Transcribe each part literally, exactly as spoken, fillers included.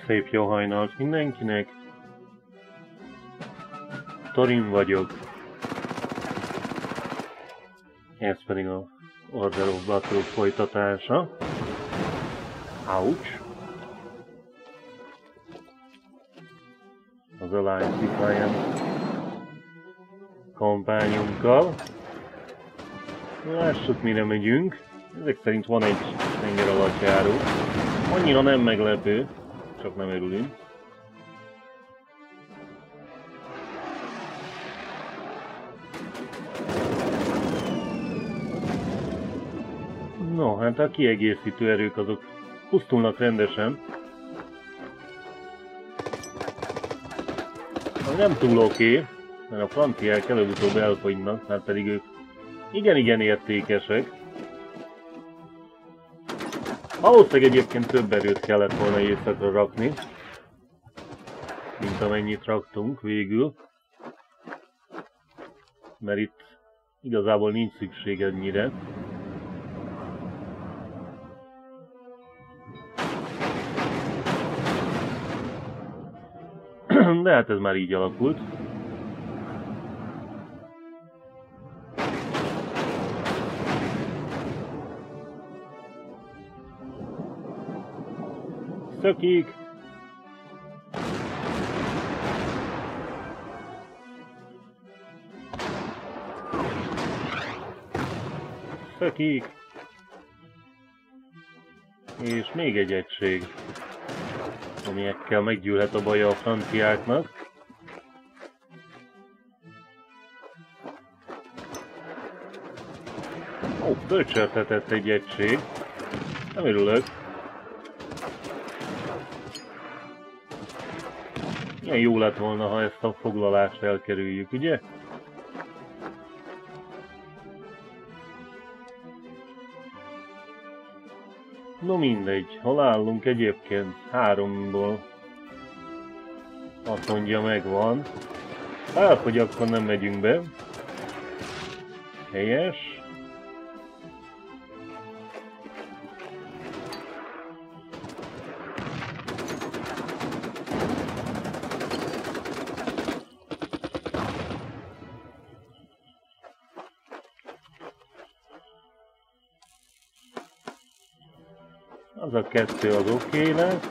Szép jó hajnalt mindenkinek. Thorin vagyok. Ez pedig a Order of Battle folytatása. Ouch! Az Alliance Defiant kampányunkkal. Lássuk, mire megyünk. Ezek szerint van egy tenger alatt járó. Annyira nem meglepő, csak nem örülünk. No, hát a kiegészítő erők azok pusztulnak rendesen. Nem túl oké, mert a franciák előbb-utóbb elfogynak, mert pedig ők igen-igen értékesek. Valószínűleg egyébként több erőt kellett volna éjszakra rakni, mint amennyit raktunk végül. Mert itt igazából nincs szükség ennyire. De hát ez már így alakult. Szökik! Szökik! És még egy egység, amiekkel meggyűlhet a baja a franciáknak. Ó, fölcsörtetett egy egység. Nem örülök. Milyen jó lett volna, ha ezt a foglalást elkerüljük, ugye? No mindegy, hol állunk egyébként? Háromból azt mondja, megvan. Ha elfogy, akkor nem megyünk be. Helyes. Az a kettő az oké lesz.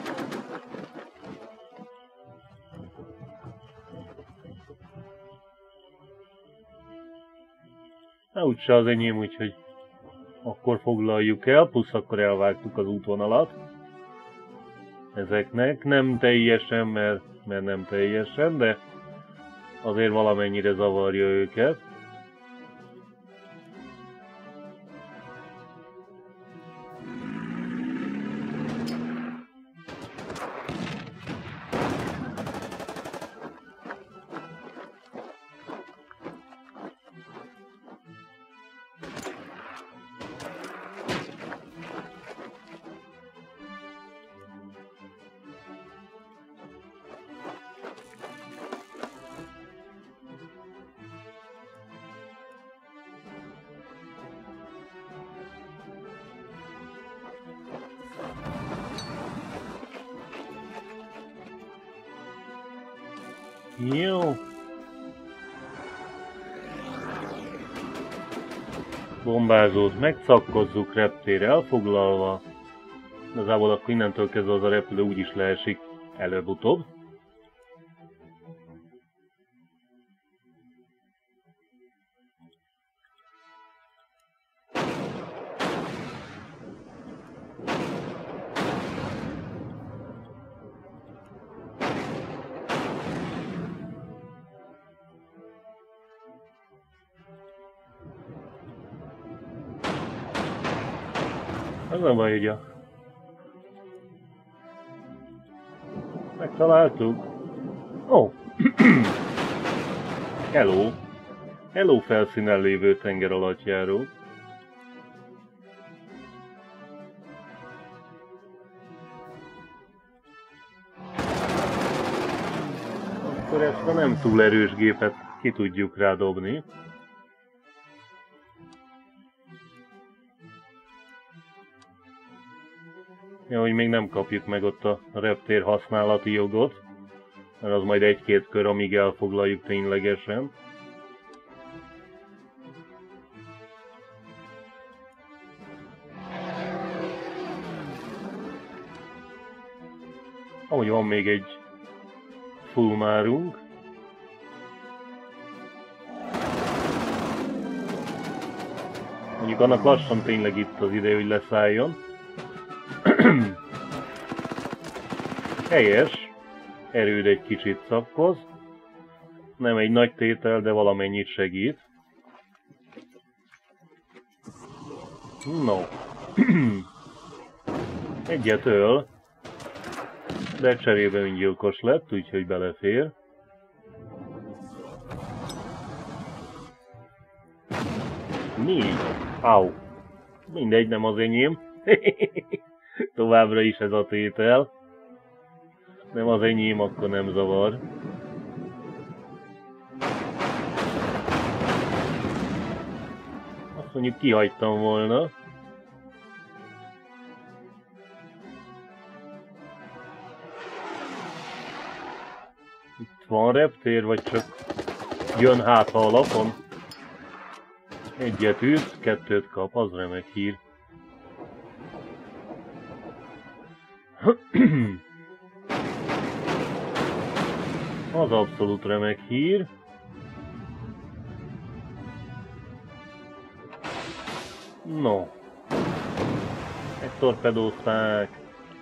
Na úgyse az enyém, úgyhogy akkor foglaljuk el, plusz akkor elvágtuk az útvonalat. Ezeknek nem teljesen, mert, mert nem teljesen, de azért valamennyire zavarja őket. Jó. Bombázót megszakkozzuk, reptér elfoglalva. Igazából akkor innentől kezdve az a repülő úgyis leesik előbb-utóbb. Az a baj, ugye? Megtaláltuk. Ó! Oh. Hello! Hello felszínen lévő tenger alatt járó. Akkor ezt a nem túl erős gépet ki tudjuk rádobni. Ja, hogy még nem kapjuk meg ott a reptér használati jogot, mert az majd egy-két kör, amíg elfoglaljuk ténylegesen. Ahogy van még egy fulmárunk. Mondjuk annak lassan tényleg itt az ideje, hogy leszálljon. Helyes. Erőd egy kicsit szakkoz. Nem egy nagy tétel, de valamennyit segít. No. Egyet öl. De cserébe öngyilkos lett, úgyhogy belefér. Négy. Au. Mindegy, nem az enyém. Továbbra is ez a tétel. Nem az enyém, akkor nem zavar. Azt mondjuk kihagytam volna. Itt van reptér, vagy csak jön hátha a lapon? Egyet üt, kettőt kap, az remek hír. Az abszolút remek hír. No. Megtorpedózták.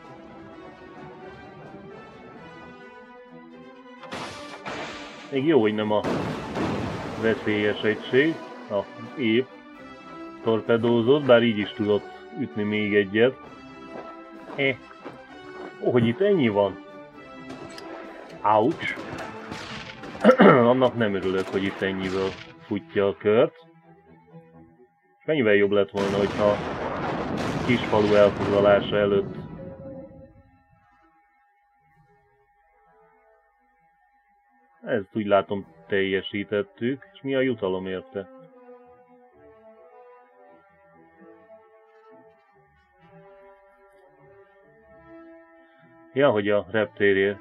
Még jó, hogy nem a veszélyes egység. A épp torpedózott, bár így is tudott ütni még egyet. Eh. Ó, hogy itt ennyi van? Ouch! Annak nem örülök, hogy itt ennyiből futja a kört. Mennyivel jobb lett volna, hogyha kisfalu elfoglalása előtt ezt úgy látom teljesítettük, és mi a jutalom érte? Ja, hogy a reptérért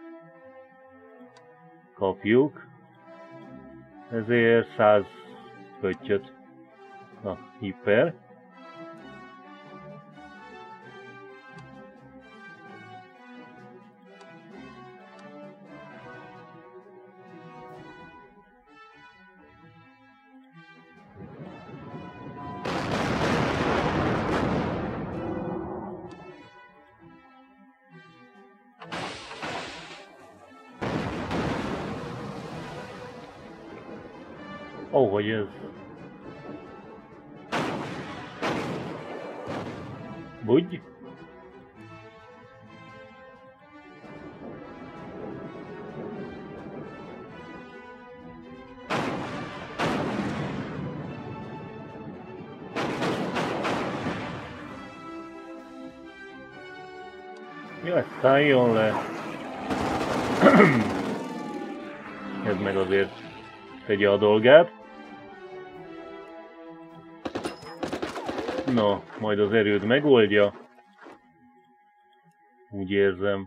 kapjuk, ezért száz pöttyöt. Na, hiper. Ó, hogy ez... Budj! Jó, ezt szálljon le! Ez meg azért tegye a dolgát. Na, majd az erőd megoldja. Úgy érzem.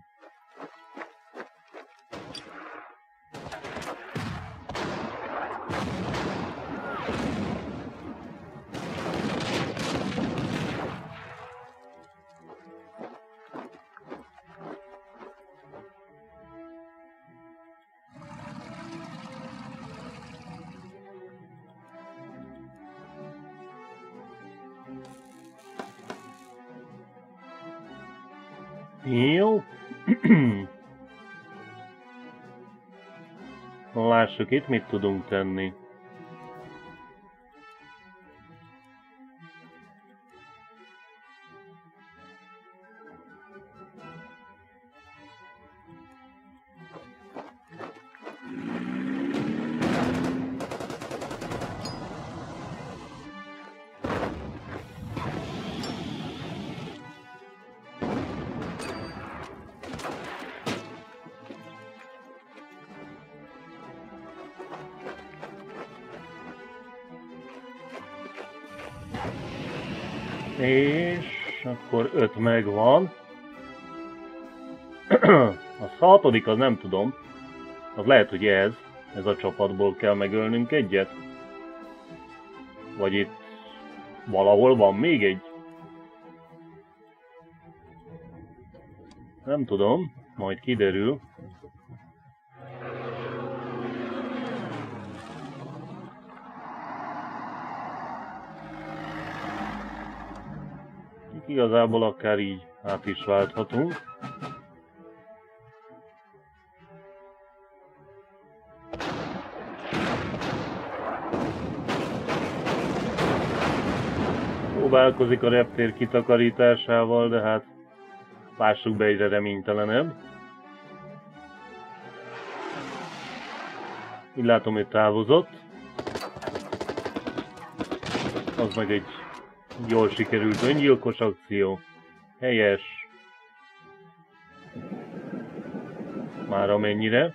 Jó. Lássuk itt, mit tudunk tenni. És akkor öt megvan. A hatodik az nem tudom. Az lehet, hogy ez. Ez a csapatból kell megölnünk egyet. Vagy itt valahol van még egy. Nem tudom. Majd kiderül. Igazából akár így át is válthatunk. Próbálkozik a reptér kitakarításával, de hát lássuk be, egyre reménytelenebb. Így látom, hogy távozott. Az meg egy jól sikerült öngyilkos akció. Helyes. Már amennyire.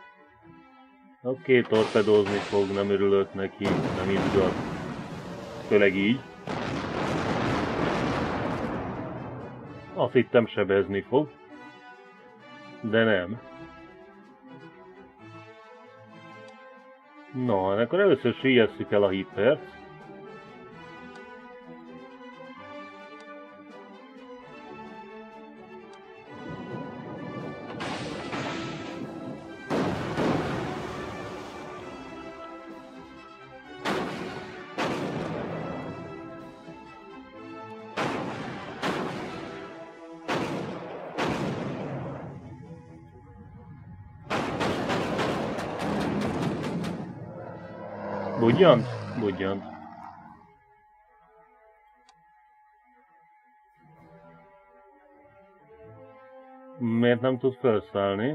Oké, torpedózni fog, nem örülök neki, nem izgat. Főleg így. Azt hittem, sebezni fog. De nem. No, akkor először süllyesztjük el a hipert. Budjant? Budjant. Miért nem tud felszállni?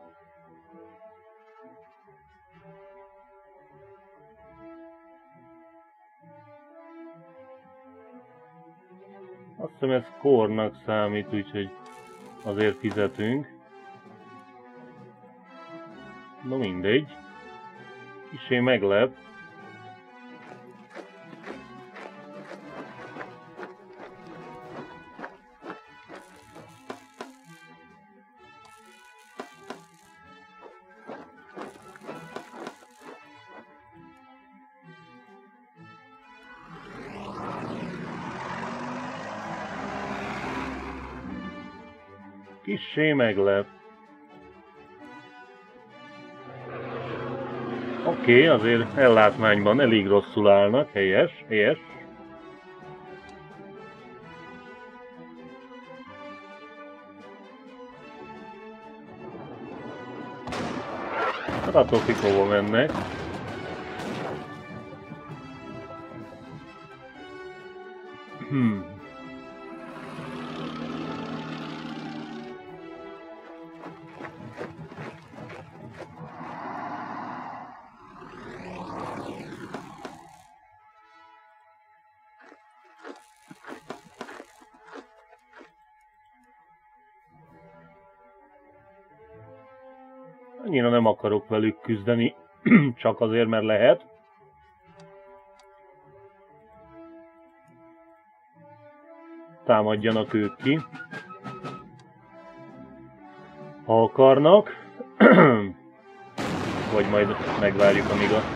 Azt hiszem, ez kornak számít, úgyhogy azért fizetünk. No mindegy. Kissé meglep. Kissé meglep. Oké, okay, azért ellátmányban elég rosszul állnak, helyes, helyes. Hát attól függ, hova mennek. Hmm. Annyira nem akarok velük küzdeni, csak azért, mert lehet. Támadjanak ők ki. Ha akarnak. Vagy majd megvárjuk, amíg a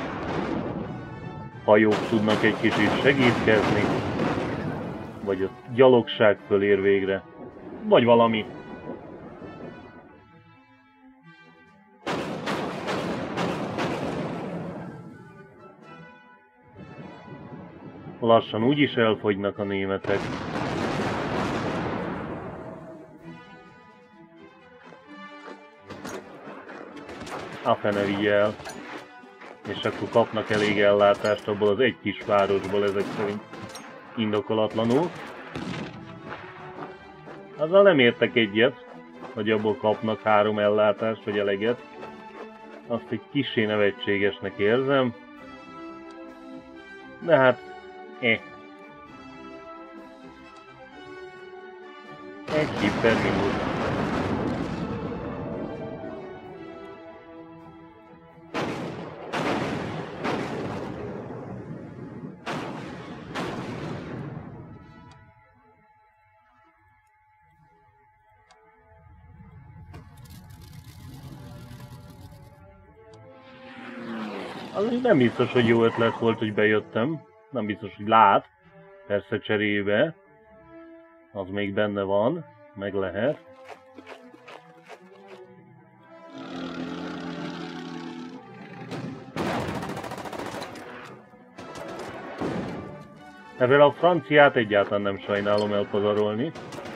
hajók tudnak egy kicsit segítkezni. Vagy a gyalogság fölér végre. Vagy valami. Lassan úgyis elfogynak a németek. A fene vigye el. És akkor kapnak elég ellátást abból az egy kis városból, ezek szerint indokolatlanul. Azzal nem értek egyet, hogy abból kapnak három ellátást, vagy eleget. Azt egy kissé nevetségesnek érzem. De hát Eh. Egy hiperminus. Az nem biztos, hogy jó ötlet volt, hogy bejöttem. Nem biztos, hogy lát. Persze cserébe. Az még benne van. Meg lehet. Ezzel a franciát egyáltalán nem sajnálom elpazarolni.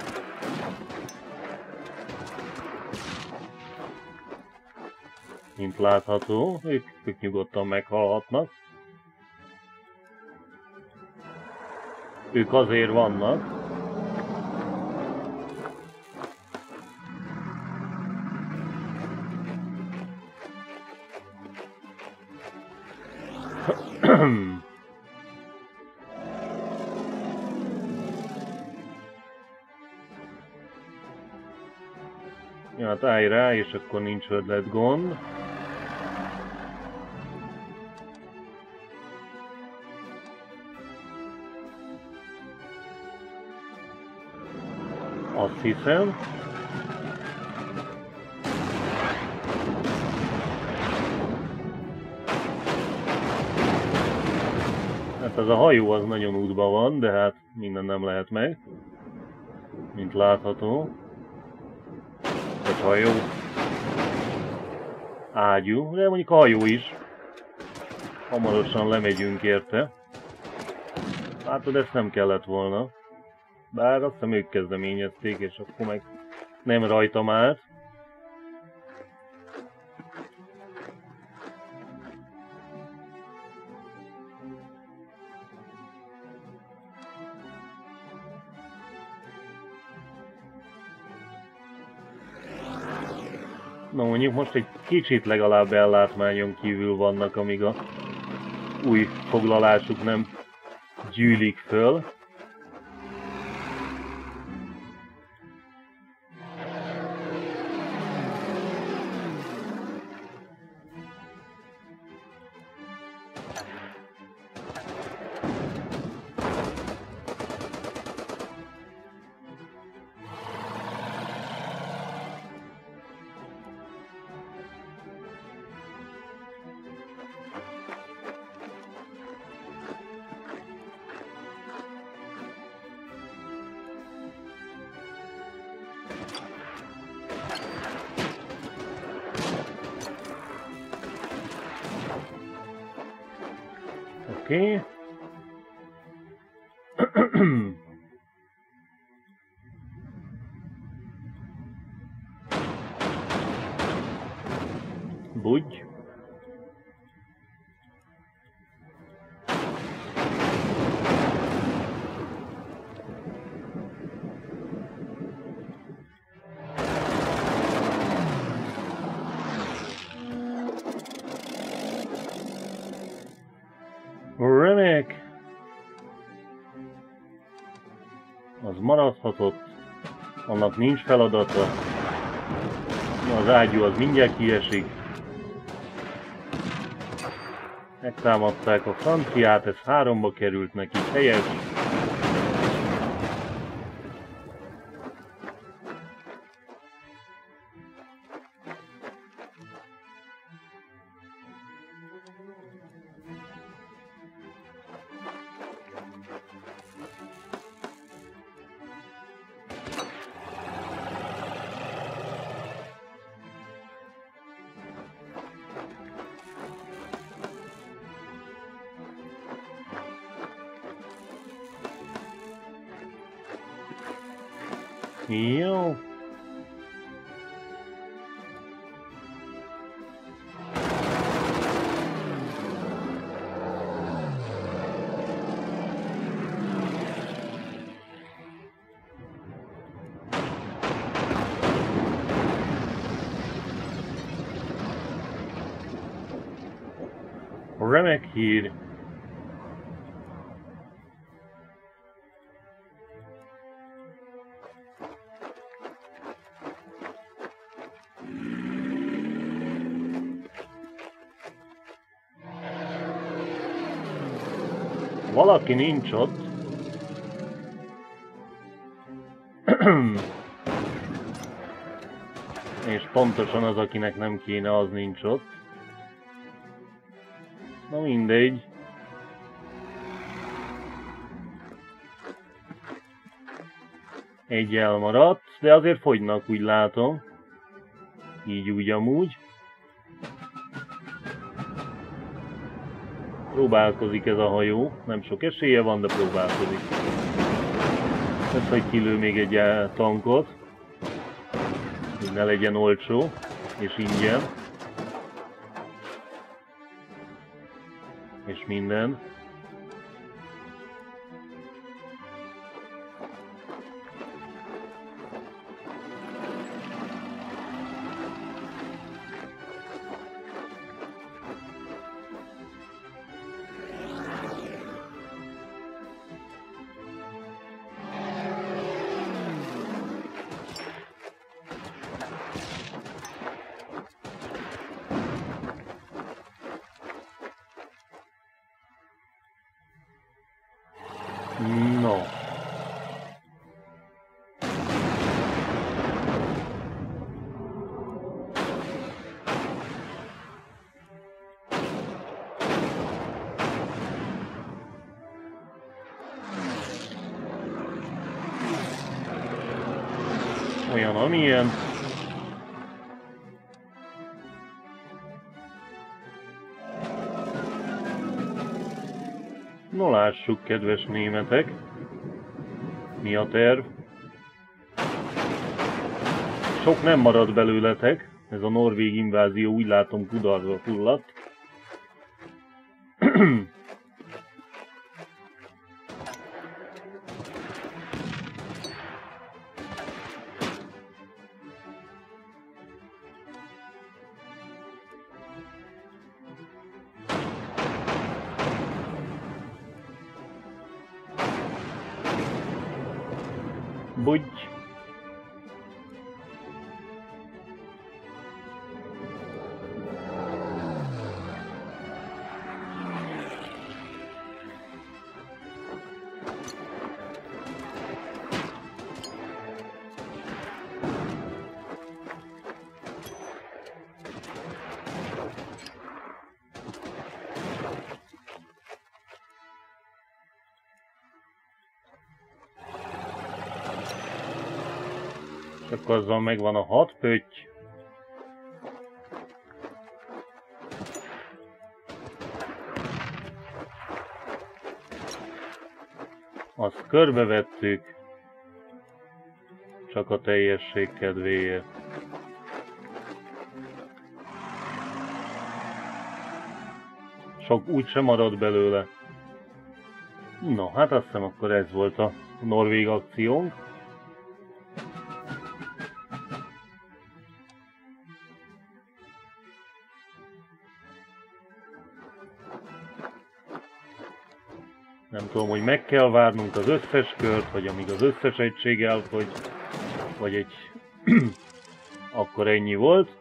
Mint látható, ők, ők nyugodtan meghalhatnak. Ők azért vannak. Ja, hát állj rá, és akkor nincs ötlet gond. Azt hiszem. Hát ez a hajó az nagyon útban van, de hát minden nem lehet meg. Mint látható. Egy hajó. Ágyú, de mondjuk a hajó is. Hamarosan lemegyünk érte. Látod, ezt nem kellett volna. Bár azt hiszem ők kezdeményezték, és akkor meg nem rajtam állt. Na mondjuk most egy kicsit legalább ellátmányon kívül vannak, amíg a új foglalásuk nem gyűlik föl. Oké. Budj. Remek! Az maradhatott, annak nincs feladata. Az ágyú az mindjárt kiesik. Megtámadták a franciát, ez háromba került neki, helyes. Jó. Remek hír. Valaki nincs ott. És pontosan az, akinek nem kéne, az nincs ott. Na mindegy. Egy elmaradt, de azért fogynak, úgy látom. Így úgy amúgy. Próbálkozik ez a hajó. Nem sok esélye van, de próbálkozik. Ezt, hogy kilő még egy tankot. Hogy ne legyen olcsó és ingyen. És minden. No. Olyan, amilyen. No, lássuk, kedves németek, mi a terv. Sok nem marad belőletek, ez a norvég invázió úgy látom kudarcba fulladt. Bugy. Csak azzal megvan a hat pötty. Azt körbevettük. Csak a teljesség kedvéért. Sok úgy sem marad belőle. No, hát azt hiszem akkor ez volt a norvég akciónk. Nem tudom, hogy meg kell várnunk az összes kört, vagy amíg az összes egység elfogy, vagy egy... akkor ennyi volt.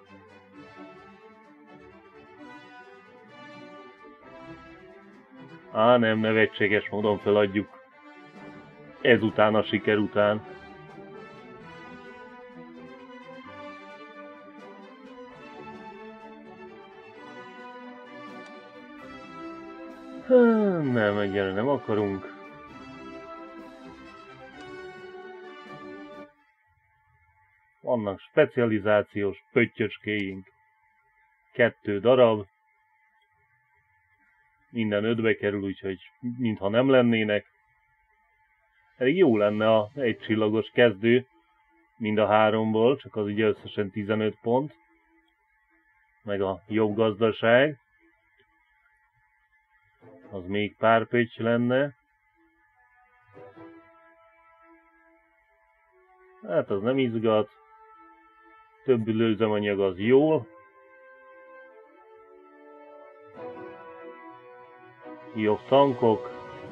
Á, nem, nevetséges módon feladjuk. Ezután a siker után. Nem, egyre nem akarunk. Vannak specializációs pöttyöcskéink. Kettő darab. Minden ötbe kerül, úgyhogy mintha nem lennének. Elég jó lenne a egy csillagos kezdő, mind a háromból, csak az ugye összesen tizenöt pont. Meg a jobb gazdaság. Az még pár pötty lenne. Hát az nem izgat. Több lőzemanyag az jó. Jobb tankok.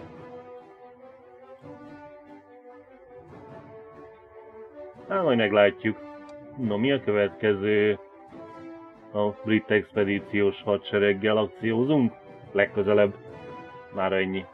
Hát majd meglátjuk. No, mi a következő? A brit expedíciós hadsereggel akciózunk? Legközelebb. Már ennyi.